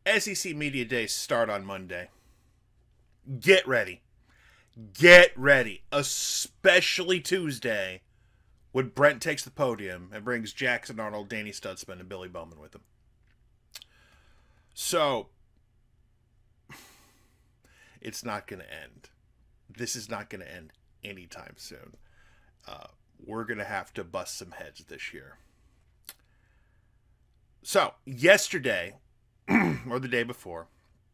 SEC Media Days start on Monday. Get ready. Get ready. Especially Tuesday, when Brent takes the podium and brings Jackson Arnold, Danny Stutzman, and Billy Bowman with him. So, it's not going to end. This is not going to end anytime soon. We're going to have to bust some heads this year. So, yesterday, or the day before,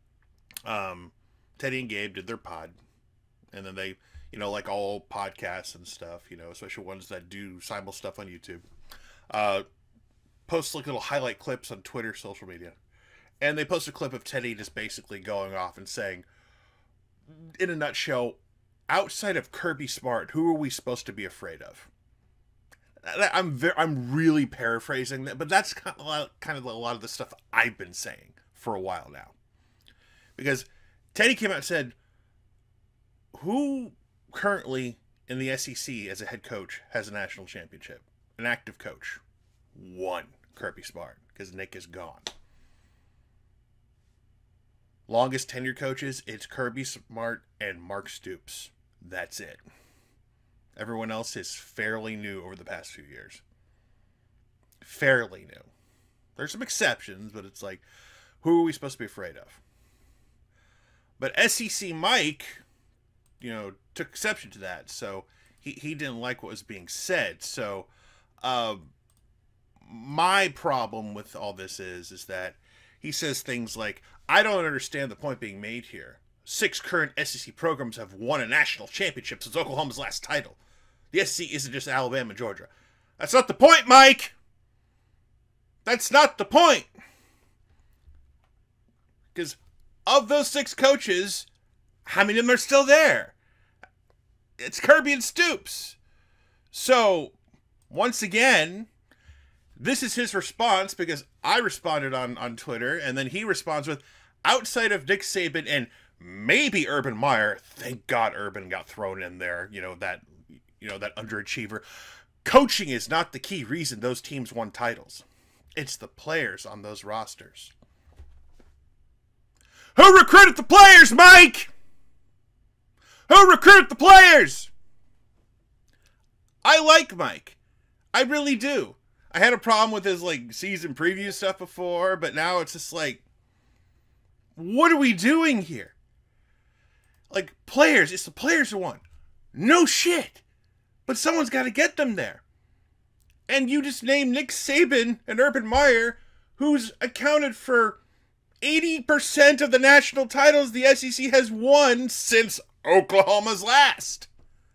Teddy and Gabe did their pod. And then they, like all podcasts and stuff, especially ones that do simul stuff on YouTube, post like little highlight clips on Twitter, social media. And they post a clip of Teddy just basically going off and saying, in a nutshell, outside of Kirby Smart, who are we supposed to be afraid of? I'm really paraphrasing that, but that's kind of a lot of the stuff I've been saying for a while now. Because Teddy came out and said, who currently in the SEC as a head coach has a national championship? An active coach. One, Kirby Smart, because Nick is gone. Longest tenured coaches, it's Kirby Smart and Mark Stoops. That's it. Everyone else is fairly new over the past few years. Fairly new. There's some exceptions, but it's like, who are we supposed to be afraid of? But SEC Mike, took exception to that. So he didn't like what was being said. So my problem with all this is that he says things like, I don't understand the point being made here. 6 current SEC programs have won a national championship since Oklahoma's last title. The SEC isn't just Alabama and Georgia. That's not the point, Mike! That's not the point! Because of those 6 coaches, how many of them are still there? It's Kirby and Stoops. So, once again, this is his response, because I responded on Twitter, and then he responds with, outside of Nick Saban and maybe Urban Meyer, thank God Urban got thrown in there, that underachiever. Coaching is not the key reason those teams won titles. It's the players on those rosters. Who recruited the players, Mike? Who recruited the players? I like Mike. I really do. I had a problem with his season preview stuff before, but now it's just like, what are we doing here? Players, it's the players who won. No shit. But someone's got to get them there. And you just named Nick Saban and Urban Meyer, who's accounted for 80% of the national titles the SEC has won since Oklahoma's last.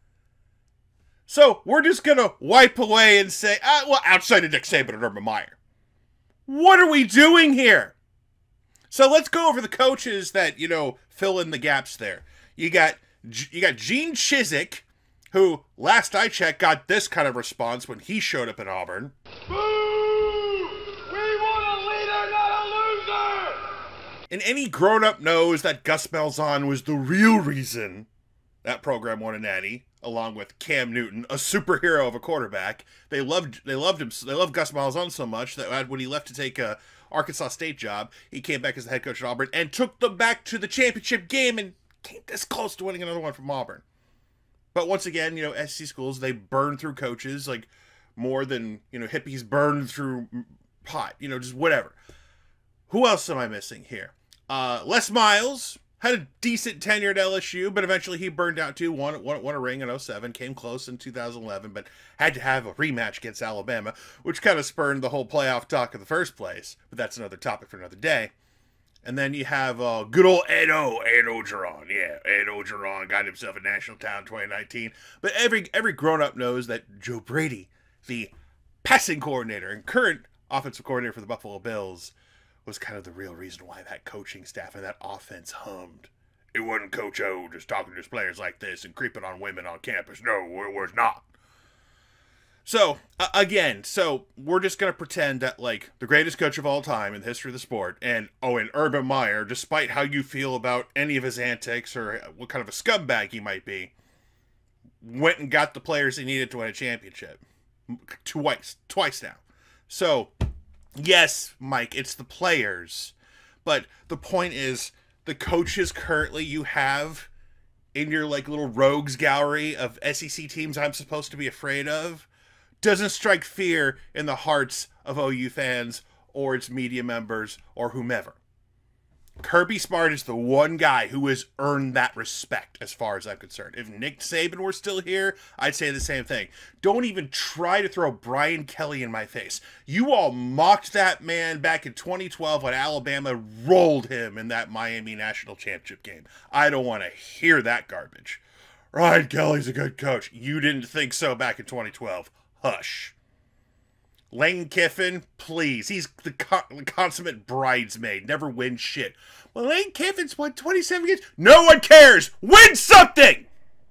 So we're just going to wipe away and say, outside of Nick Saban and Urban Meyer. What are we doing here? So let's go over the coaches that, fill in the gaps there. You got Gene Chizik, who, last I checked, got this kind of response when he showed up at Auburn. Boo! We want a leader, not a loser! And any grown-up knows that Gus Malzahn was the real reason that program won a natty, along with Cam Newton, a superhero of a quarterback. They loved him. They loved Gus Malzahn so much that when he left to take a Arkansas State job, he came back as the head coach at Auburn and took them back to the championship game and came this close to winning another one from Auburn. But once again, SEC schools, they burn through coaches more than, hippies burn through pot, just whatever. Who else am I missing here? Les Miles had a decent tenure at LSU, but eventually he burned out too. Won a ring in 2007, came close in 2011, but had to have a rematch against Alabama, which kind of spurned the whole playoff talk in the first place. But that's another topic for another day. And then you have good old Ed Orgeron. Yeah, Ed Orgeron got himself a national title in 2019. But every grown-up knows that Joe Brady, the passing coordinator and current offensive coordinator for the Buffalo Bills, was kind of the real reason why that coaching staff and that offense hummed. It wasn't Coach O just talking to his players like this and creeping on women on campus. No, it was not. So, again, we're just going to pretend that, the greatest coach of all time in the history of the sport, and Urban Meyer, despite how you feel about any of his antics or what kind of a scumbag he might be, went and got the players he needed to win a championship. Twice now. So, yes, Mike, it's the players, But the point is, the coaches currently you have in your like little rogues gallery of SEC teams I'm supposed to be afraid of doesn't strike fear in the hearts of OU fans or its media members or whomever. Kirby Smart is the one guy who has earned that respect as far as I'm concerned. If Nick Saban were still here, I'd say the same thing. Don't even try to throw Brian Kelly in my face. You all mocked that man back in 2012 when Alabama rolled him in that Miami National Championship game. I don't want to hear that garbage. Brian Kelly's a good coach. You didn't think so back in 2012. Hush. Lane Kiffin, please. He's the consummate bridesmaid. Never wins shit. Well, Lane Kiffin's won 27 games. No one cares. Win something!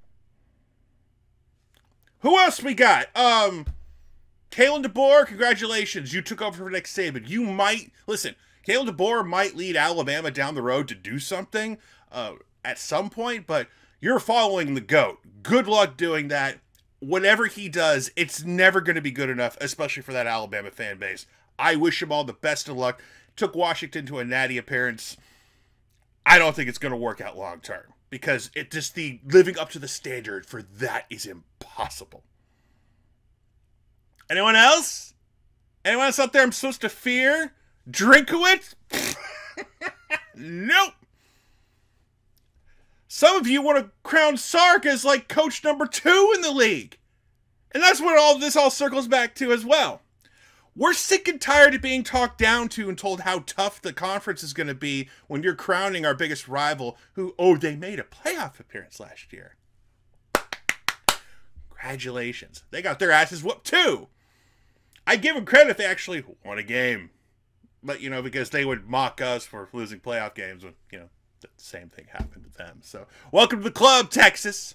Who else we got? Kalen DeBoer, congratulations. You took over for Nick Saban. You might... Listen, Kalen DeBoer might lead Alabama down the road to do something at some point, but you're following the GOAT. Good luck doing that. Whatever he does, it's never going to be good enough, especially for that Alabama fan base. I wish him all the best of luck. Took Washington to a natty appearance. I don't think it's going to work out long term because it just the living up to the standard for that is impossible. Anyone else? Anyone else out there I'm supposed to fear? Drinkowitz? Nope. Some of you want to crown Sark as like coach number 2 in the league. And that's what all this all circles back to as well. We're sick and tired of being talked down to and told how tough the conference is going to be when you're crowning our biggest rival who, they made a playoff appearance last year. Congratulations. They got their asses whooped too. I give them credit if they actually won a game. But, because they would mock us for losing playoff games when, the same thing happened to them. So, welcome to the club, Texas.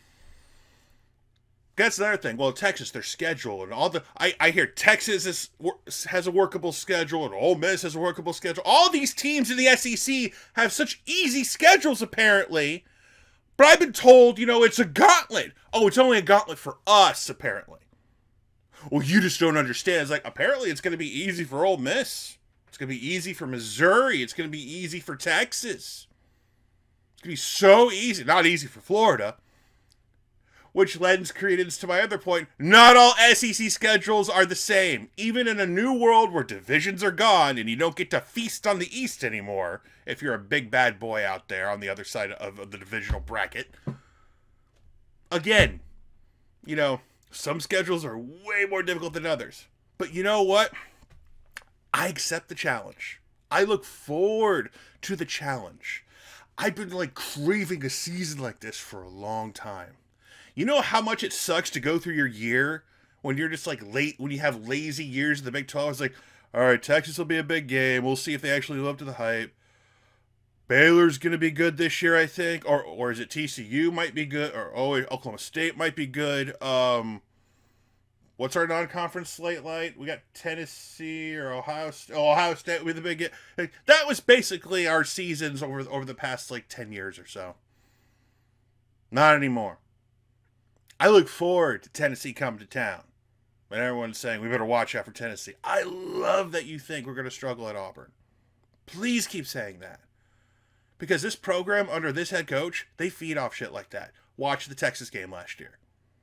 That's another thing. Well, Texas, their schedule and all the... I hear Texas has a workable schedule and Ole Miss has a workable schedule. All these teams in the SEC have such easy schedules, apparently. But I've been told, it's a gauntlet. Oh, it's only a gauntlet for us, apparently. Well, you just don't understand. It's like, apparently it's going to be easy for Ole Miss. It's going to be easy for Missouri. It's going to be easy for Texas. It's going to be so easy. Not easy for Florida. Which lends credence to my other point. Not all SEC schedules are the same. Even in a new world where divisions are gone and you don't get to feast on the East anymore, if you're a big bad boy out there on the other side of the divisional bracket. Again, some schedules are way more difficult than others. But you know what? I accept the challenge. I look forward to the challenge. I've been craving a season like this for a long time. You know how much it sucks to go through your year when you're just late, when you have lazy years in the Big 12? It's all right, Texas will be a big game. We'll see if they actually live up to the hype. Baylor's going to be good this year, I think. Or is it TCU might be good? Or Oklahoma State might be good. What's our non-conference slate like? We got Tennessee or Ohio State. Ohio State with the big... That was basically our seasons over the past 10 years or so. Not anymore. I look forward to Tennessee coming to town. But everyone's saying, we better watch out for Tennessee. I love that you think we're going to struggle at Auburn. Please keep saying that. Because this program, under this head coach, they feed off shit like that. Watch the Texas game last year.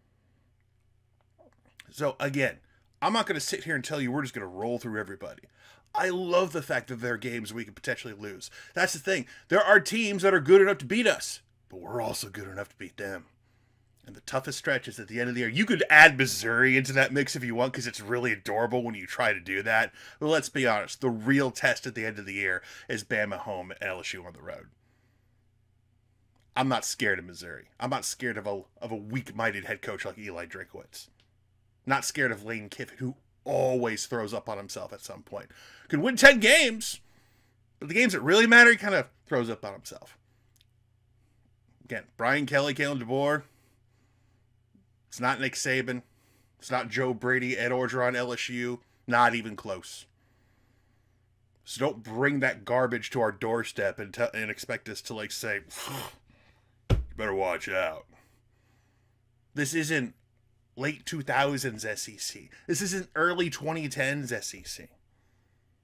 So, again, I'm not going to sit here and tell you we're just going to roll through everybody. I love the fact that there are games we could potentially lose. That's the thing. There are teams that are good enough to beat us. But we're also good enough to beat them. And the toughest stretch is at the end of the year. You could add Missouri into that mix if you want because it's really adorable when you try to do that. But let's be honest. The real test at the end of the year is Bama home and LSU on the road. I'm not scared of Missouri. I'm not scared of a weak-minded head coach like Eli Drinkowitz. Not scared of Lane Kiffin, who always throws up on himself at some point. Could win 10 games, but the games that really matter, he kind of throws up on himself. Again, Brian Kelly, Kalen DeBoer. It's not Nick Saban. It's not Joe Brady, Ed Orgeron, LSU. Not even close. So don't bring that garbage to our doorstep and expect us to say, you better watch out. This isn't late 2000s SEC. This isn't early 2010s SEC.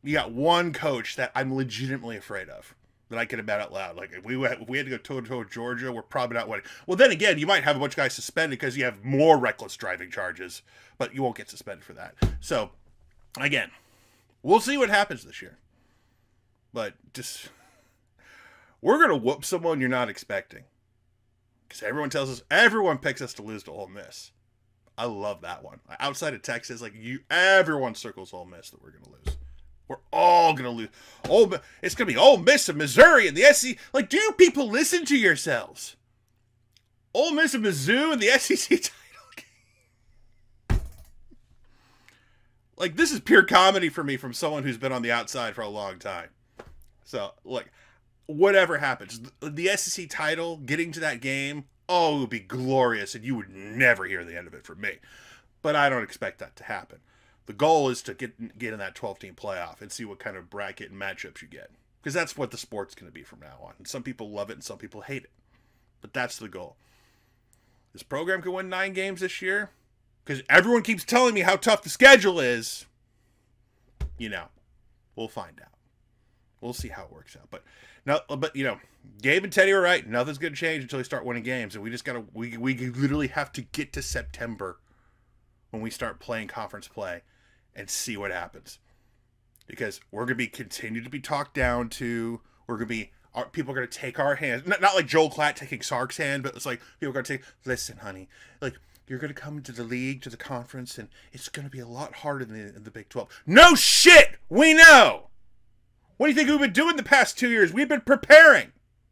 You got one coach that I'm legitimately afraid of, that I can admit out loud. Like, if we had to go toe-to-toe with Georgia, we're probably not winning. Well, then again, you might have a bunch of guys suspended because you have more reckless driving charges, but you won't get suspended for that. So, again, we'll see what happens this year. But just, we're going to whoop someone you're not expecting. Because everyone picks us to lose to Ole Miss. I love that one. Outside of Texas, like, everyone circles Ole Miss that we're going to lose. We're all going to lose. It's going to be Ole Miss and Missouri and the SEC. Like, do you people listen to yourselves? Ole Miss and Mizzou and the SEC title game. Like, this is pure comedy for me from someone who's been on the outside for a long time. So, look, whatever happens, the SEC title, getting to that game, it would be glorious, and you would never hear the end of it from me. But I don't expect that to happen. The goal is to get in that 12-team playoff and see what kind of bracket and matchups you get. Because that's what the sport's going to be from now on. And some people love it and some people hate it. But that's the goal. This program could win 9 games this year. Because everyone keeps telling me how tough the schedule is. We'll find out. We'll see how it works out. But Gabe and Teddy were right. Nothing's going to change until we start winning games. And we just we literally have to get to September when we start playing conference play and see what happens. Because we're going to continue to be talked down to. People are going to take our hands. Not like Joel Klatt taking Sark's hand, but it's like people are going to take, listen, honey, like, you're going to come to the league, to the conference, and it's going to be a lot harder than the Big 12. No shit! We know! What do you think we've been doing the past 2 years? We've been preparing.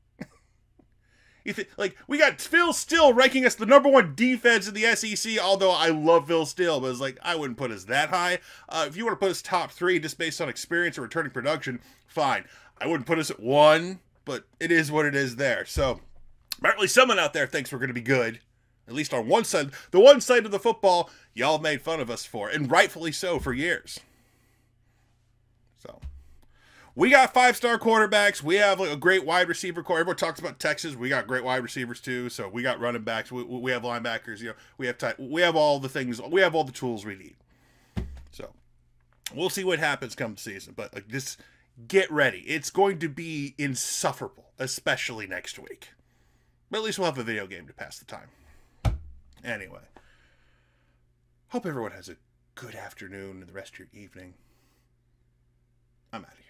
We got Phil Steele ranking us the #1 defense in the SEC, although I love Phil Steele, but it's like, I wouldn't put us that high. If you want to put us top 3 just based on experience or returning production, fine. I wouldn't put us at 1, but it is what it is there. So, apparently someone out there thinks we're going to be good. At least on one side. The one side of the football y'all made fun of us for, and rightfully so, for years. So, we got 5-star quarterbacks. We have a great wide receiver core. Everyone talks about Texas. We got great wide receivers too. So we got running backs. We have linebackers. We have all the things. We have all the tools we need. So we'll see what happens come the season. But get ready. It's going to be insufferable, especially next week. But at least we'll have a video game to pass the time. Anyway, hope everyone has a good afternoon and the rest of your evening. I'm out of here.